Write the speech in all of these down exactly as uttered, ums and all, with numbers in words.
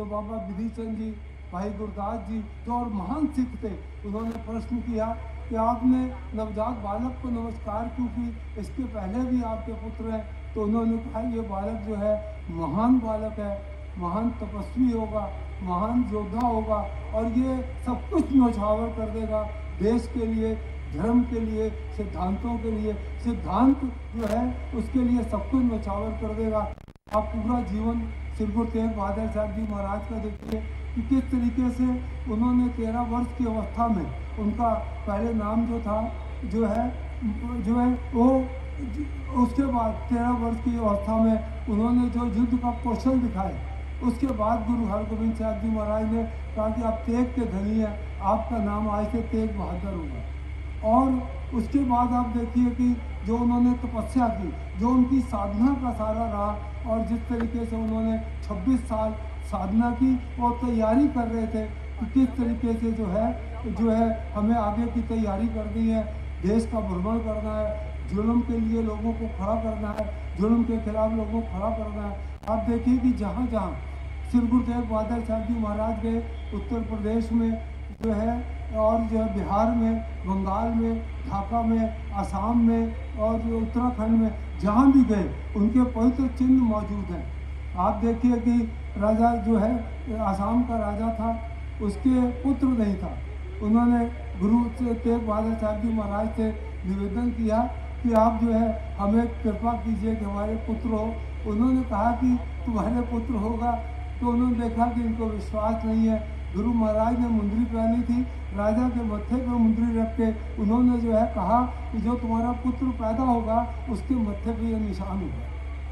तो बाबा विधि चंद जी, भाई गुरदास जी जो और महान सिख थे, उन्होंने प्रश्न किया कि आपने नवजात बालक को नमस्कार क्यों की, इसके पहले भी आपके पुत्र हैं। तो उन्होंने कहा ये बालक जो है महान बालक है, महान तपस्वी होगा, महान योद्धा होगा और ये सब कुछ न्यौछावर कर देगा देश के लिए, धर्म के लिए, सिद्धांतों के लिए। सिद्धांत जो है उसके लिए सब कुछ न्यौछावर कर देगा। आप पूरा जीवन श्री गुरु तेग बहादुर साहब जी महाराज का देखिए कि किस तरीके से उन्होंने तेरह वर्ष की अवस्था में, उनका पहले नाम जो था जो है जो है वो, उसके बाद तेरह वर्ष की अवस्था में उन्होंने जो युद्ध का कौशल दिखाए, उसके बाद गुरु हरगोबिंद साहब जी महाराज ने कहा कि आप तेग के धनी हैं, आपका नाम आज से तेग बहादुर होगा। और उसके बाद आप देखिए कि जो उन्होंने तपस्या की, जो उनकी साधना का सारा रहा और जिस तरीके से उन्होंने छब्बीस साल साधना की और तैयारी कर रहे थे कि किस तरीके से जो है जो है हमें आगे की तैयारी करनी है, देश का भ्रमण करना है, जुल्म के लिए लोगों को खड़ा करना है, जुल्म के खिलाफ लोगों को खड़ा करना है। आप देखिए कि जहाँ जहाँ श्री गुरु तेग बहादुर साहब जी महाराज गए, उत्तर प्रदेश में जो है और जो है बिहार में, बंगाल में, ढाका में, आसाम में और जो उत्तराखंड में जहाँ भी गए उनके पवित्र चिन्ह मौजूद हैं। आप देखिए कि राजा जो है आसाम का राजा था, उसके पुत्र नहीं था, उन्होंने गुरु तेग बहादुर साहब जी महाराज से निवेदन किया कि आप जो है हमें कृपा कीजिए कि हमारे पुत्र हो। उन्होंने कहा कि तुम्हारे पुत्र होगा, तो उन्होंने देखा कि इनको विश्वास नहीं है। गुरु महाराज ने मुंदरी पहनी थी, राजा के मत्थे पर मुंदरी रख के उन्होंने जो है कहा कि जो तुम्हारा पुत्र पैदा होगा उसके मत्थे पे ये निशान होगा।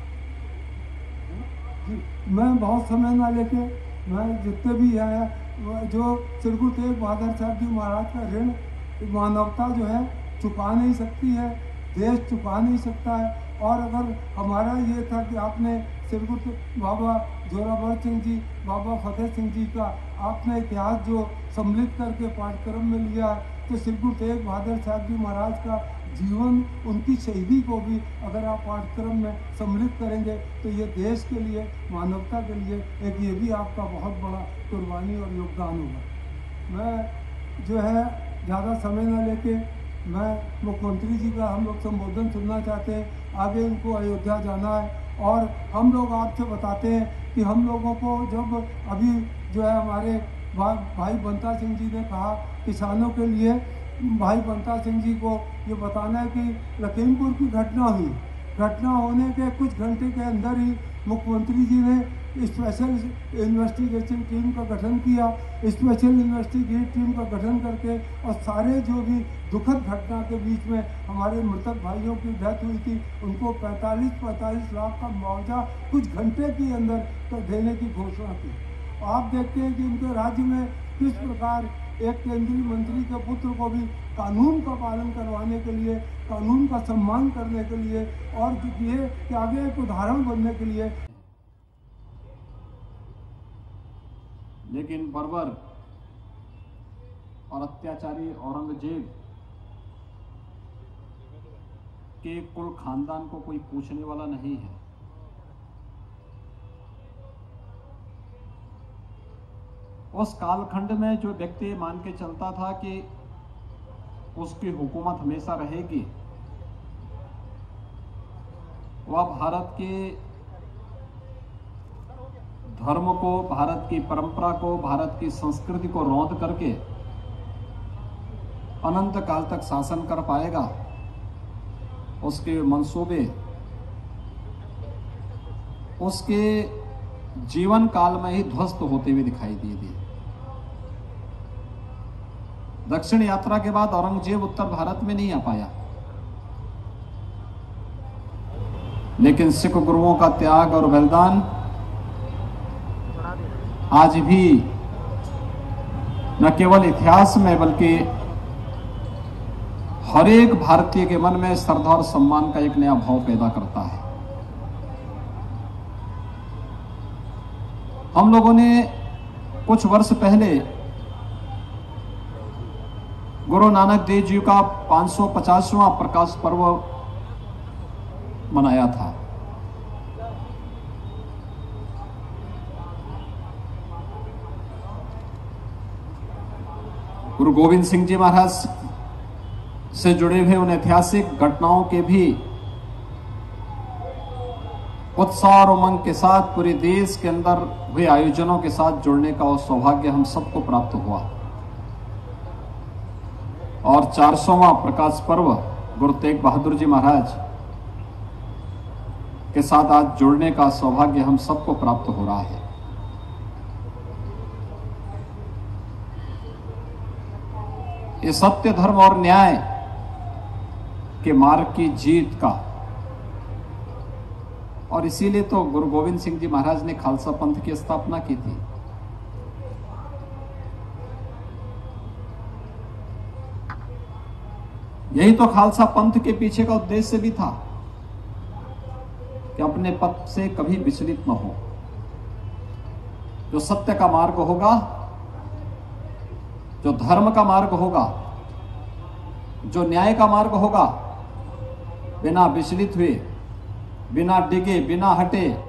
मैं बहुत समय ना लेके, मैं जितने भी आया जो श्री गुरु तेग बहादुर साहब जी महाराज का ऋण मानवता जो है चुका नहीं सकती है, देश चुका नहीं सकता है। और अगर हमारा ये था कि आपने श्री गुरु बाबा जोरावर सिंह जी, बाबा फतेह सिंह जी का आपने इतिहास जो सम्मिलित करके पाठ्यक्रम में लिया, तो श्री गुरु तेग बहादुर साहब जी महाराज का जीवन, उनकी शहीदी को भी अगर आप पाठ्यक्रम में सम्मिलित करेंगे तो ये देश के लिए, मानवता के लिए एक ये भी आपका बहुत बड़ा कुर्बानी और योगदान होगा। मैं जो है ज़्यादा समय न लेके मैं मुख्यमंत्री जी का हम लोग संबोधन सुनना चाहते हैं। आगे इनको अयोध्या जाना है और हम लोग आपसे बताते हैं कि हम लोगों को जब अभी जो है हमारे भाई बंता सिंह जी ने कहा किसानों के लिए, भाई बंता सिंह जी को ये बताना है कि लखीमपुर की घटना हुई, घटना होने के कुछ घंटे के अंदर ही मुख्यमंत्री जी ने स्पेशल इन्वेस्टिगेशन टीम का गठन किया। स्पेशल इन्वेस्टिगेशन टीम का गठन करके और सारे जो भी दुखद घटना के बीच में हमारे मृतक भाइयों की डेथ हुई थी, उनको पैंतालीस पैंतालीस लाख का मुआवजा कुछ घंटे के अंदर तो देने की घोषणा की। आप देखते हैं कि उनके राज्य में किस प्रकार एक केंद्रीय मंत्री के पुत्र को भी कानून का पालन करवाने के लिए, कानून का सम्मान करने के लिए और ये कि आगे एक उदाहरण बनने के लिए। लेकिन बर्बर और अत्याचारी औरंगजेब के कुल खानदान को कोई पूछने वाला नहीं है। उस कालखंड में जो व्यक्ति मान के चलता था कि उसकी हुकूमत हमेशा रहेगी, वह भारत के धर्म को, भारत की परंपरा को, भारत की संस्कृति को रौंद करके अनंत काल तक शासन कर पाएगा, उसके मंसूबे उसके जीवन काल में ही ध्वस्त होते हुए दिखाई दिए दिए। दक्षिण यात्रा के बाद औरंगजेब उत्तर भारत में नहीं आ पाया, लेकिन सिख गुरुओं का त्याग और बलिदान आज भी न केवल इतिहास में बल्कि हर एक भारतीय के मन में श्रद्धा और सम्मान का एक नया भाव पैदा करता है। हम लोगों ने कुछ वर्ष पहले गुरु नानक देव जी का पाँच सौ पचासवां प्रकाश पर्व मनाया था। गुरु गोविंद सिंह जी महाराज से जुड़े हुए उन ऐतिहासिक घटनाओं के भी उत्साह और उमंग के साथ पूरे देश के अंदर हुए आयोजनों के साथ जुड़ने का सौभाग्य हम सबको प्राप्त हुआ और चार सौवां प्रकाश पर्व गुरु तेग बहादुर जी महाराज के साथ आज जुड़ने का सौभाग्य हम सबको प्राप्त हो रहा है। ये सत्य, धर्म और न्याय के मार्ग की जीत का, और इसीलिए तो गुरु गोविंद सिंह जी महाराज ने खालसा पंथ की स्थापना की थी। यही तो खालसा पंथ के पीछे का उद्देश्य भी था कि अपने पथ से कभी विचलित न हो। जो सत्य का मार्ग होगा, जो धर्म का मार्ग होगा, जो न्याय का मार्ग होगा, बिना विचलित हुए, बिना डिगे, बिना हटे